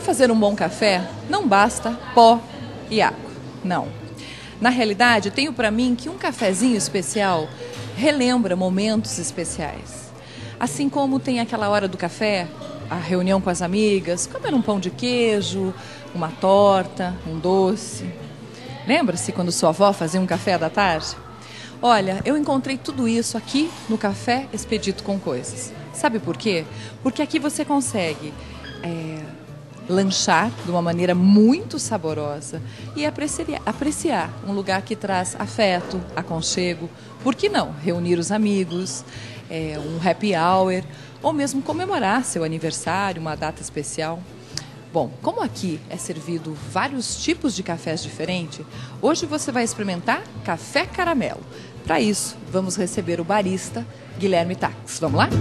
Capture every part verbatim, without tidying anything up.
fazer um bom café, não basta pó e água. Não. Na realidade, tenho para mim que um cafezinho especial relembra momentos especiais. Assim como tem aquela hora do café, a reunião com as amigas, comer um pão de queijo, uma torta, um doce. Lembra-se quando sua avó fazia um café da tarde? Olha, eu encontrei tudo isso aqui no Café Expedito com Coisas. Sabe por quê? Porque aqui você consegue é, lanchar de uma maneira muito saborosa e apreciar, apreciar um lugar que traz afeto, aconchego. Por que não? Reunir os amigos, é, um happy hour, ou mesmo comemorar seu aniversário, uma data especial. Bom, como aqui é servido vários tipos de cafés diferentes, hoje você vai experimentar café caramelo. Para isso, vamos receber o barista Guilherme Tax. Vamos lá?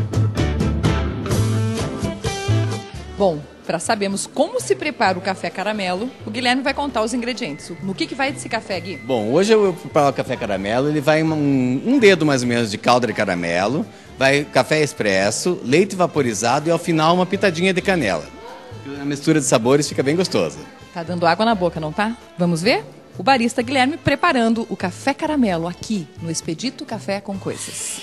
Bom, para sabermos como se prepara o café caramelo, o Guilherme vai contar os ingredientes. No que, que vai esse café, Gui? Bom, hoje eu vou preparar o café caramelo. Ele vai um, um dedo mais ou menos de calda de caramelo, vai café expresso, leite vaporizado e ao final uma pitadinha de canela. A mistura de sabores fica bem gostosa. Tá dando água na boca, não tá? Vamos ver? O barista Guilherme preparando o café caramelo aqui no Expedito Café com Coisas.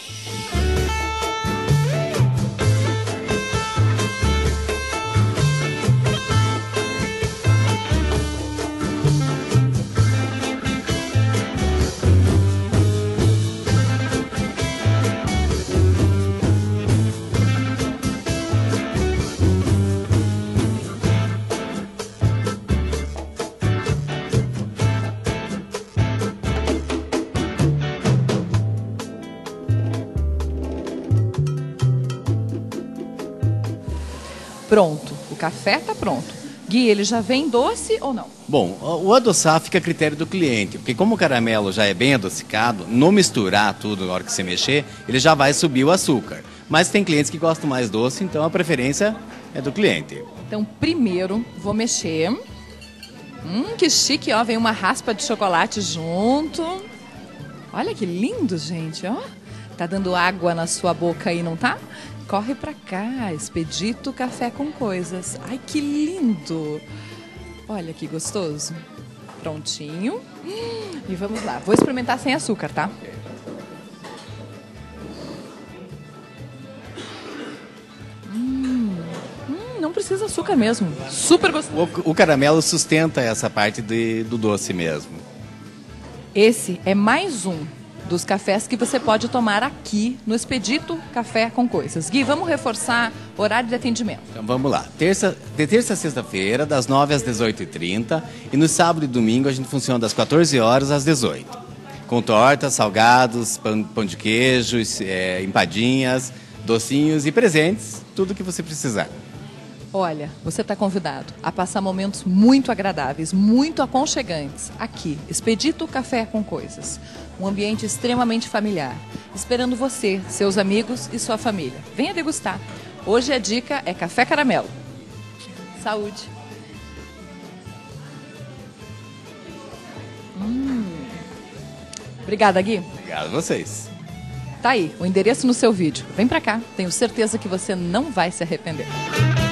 Pronto, o café está pronto. Gui, ele já vem doce ou não? Bom, o adoçar fica a critério do cliente, porque como o caramelo já é bem adocicado, no misturar tudo na hora que você mexer, ele já vai subir o açúcar. Mas tem clientes que gostam mais doce, então a preferência é do cliente. Então, primeiro, vou mexer. Hum, que chique, ó, vem uma raspa de chocolate junto. Olha que lindo, gente, ó. Tá dando água na sua boca aí, não tá? Corre pra cá, Expedito Café com Coisas. Ai, que lindo! Olha que gostoso. Prontinho. E vamos lá. Vou experimentar sem açúcar, tá? Hum, hum, não precisa açúcar mesmo. Super gostoso. O, o caramelo sustenta essa parte de, do doce mesmo. Esse é mais um dos cafés que você pode tomar aqui no Expedito Café com Coisas. Gui, vamos reforçar o horário de atendimento. Então vamos lá. Terça, de terça a sexta-feira, das nove às dezoito e trinta. E no sábado e domingo a gente funciona das quatorze horas às dezoito. Com tortas, salgados, pão, pão de queijo, é, empadinhas, docinhos e presentes. Tudo que você precisar. Olha, você está convidado a passar momentos muito agradáveis, muito aconchegantes, aqui, Expedito Café com Coisas. Um ambiente extremamente familiar, esperando você, seus amigos e sua família. Venha degustar. Hoje a dica é café caramelo. Saúde! Hum. Obrigada, Gui. Obrigado a vocês. Tá aí, o endereço no seu vídeo. Vem pra cá, tenho certeza que você não vai se arrepender.